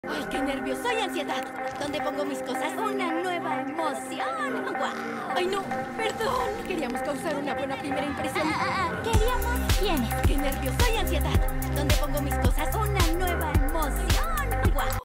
¡Ay, qué nervios! ¡Soy ansiedad! ¿Dónde pongo mis cosas? ¡Una nueva emoción! ¡Guau! ¡Ay, no! ¡Perdón! Queríamos causar una buena primera impresión. Queríamos quiénes. ¡Qué nervios! ¡Soy ansiedad!